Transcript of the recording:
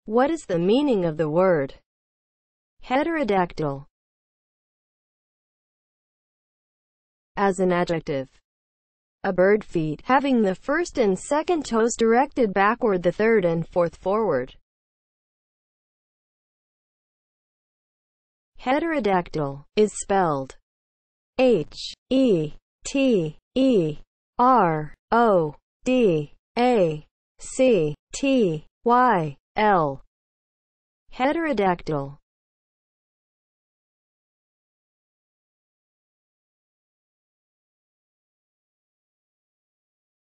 What is the meaning of the word heterodactyl? As an adjective, a bird feet having the first and second toes directed backward, the third and fourth forward. Heterodactyl is spelled Heterodactyl. Heterodactyl